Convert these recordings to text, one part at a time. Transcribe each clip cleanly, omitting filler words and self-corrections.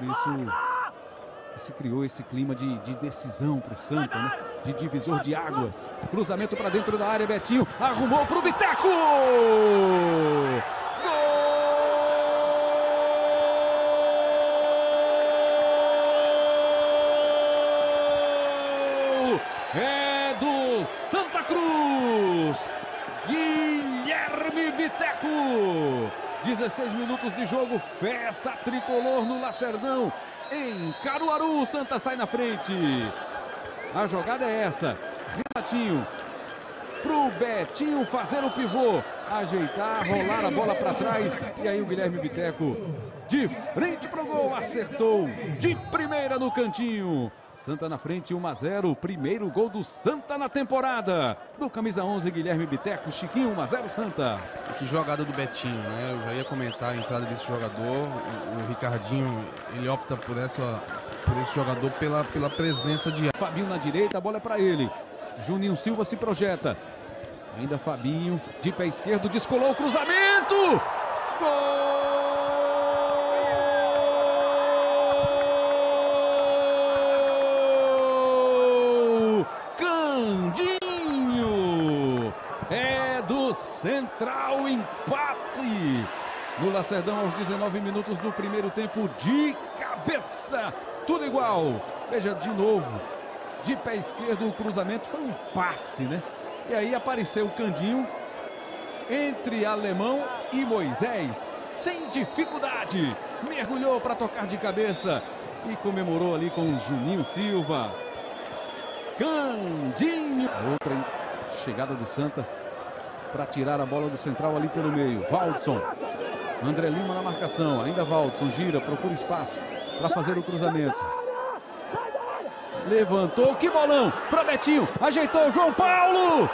por isso que se criou esse clima de decisão para o Santa, né? De divisor de águas. Cruzamento para dentro da área, Betinho arrumou para o Biteco! É do Santa Cruz, Guilherme Biteco. 16 minutos de jogo, festa tricolor no Lacerdão. Em Caruaru, o Santa sai na frente. A jogada é essa, Renatinho pro Betinho fazer o pivô, ajeitar, rolar a bola para trás. E aí o Guilherme Biteco de frente pro gol, acertou de primeira no cantinho. Santa na frente, 1-0, primeiro gol do Santa na temporada. Do camisa 11, Guilherme Biteco, Chiquinho, 1-0 Santa. Que jogada do Betinho, né? Eu já ia comentar a entrada desse jogador. O Ricardinho, ele opta por esse jogador pela presença de... Fabinho na direita, a bola é para ele. Juninho Silva se projeta. Ainda Fabinho, de pé esquerdo, descolou o cruzamento. Gol! É do Central, empate no Lacerdão aos 19 minutos do primeiro tempo, de cabeça, tudo igual. Veja de novo, de pé esquerdo o cruzamento, foi um passe, né? E aí apareceu o Candinho entre Alemão e Moisés, sem dificuldade, mergulhou para tocar de cabeça e comemorou ali com o Juninho Silva. Candinho, outra chegada do Santa para tirar a bola do Central ali pelo meio. Valdson, André Lima na marcação, ainda Valdson gira, procura espaço para fazer o cruzamento. Levantou, que bolão para Betinho, ajeitou João Paulo.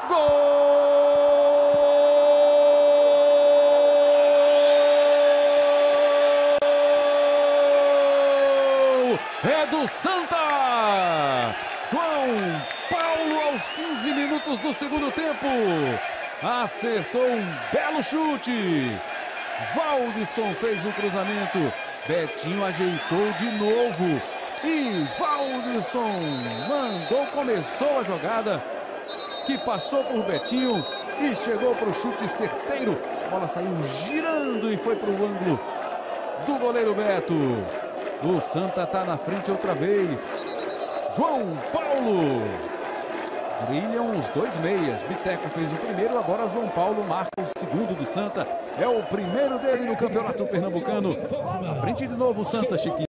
Gol! É do Santa! João Paulo aos 15 minutos do segundo tempo. Acertou um belo chute. Valdson fez o cruzamento. Betinho ajeitou de novo. E Valdson mandou, começou a jogada que passou por Betinho e chegou para o chute certeiro. A bola saiu girando e foi para o ângulo do goleiro Beto. O Santa está na frente outra vez. João Paulo. Brilham os dois meias. Biteco fez o primeiro, agora João Paulo marca o segundo do Santa. É o primeiro dele no Campeonato Pernambucano. Na frente de novo o Santa, Chiquinho.